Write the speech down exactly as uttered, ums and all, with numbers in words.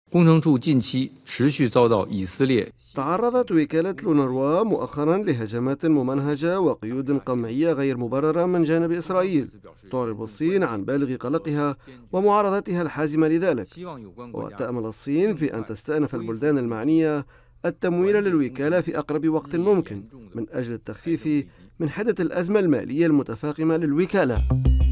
工程处近期持续遭到以色列 تعرضت وكالة لونروا مؤخرا لهجمات ممنهجة وقيود قمعية غير مبررة من جانب إسرائيل. تعرب الصين عن بالغ قلقها ومعارضتها الحازمة لذلك، وتأمل الصين في أن تستأنف البلدان المعنية التمويل للوكالة في أقرب وقت ممكن من أجل التخفيف من حدة الأزمة المالية المتفاقمة للوكالة.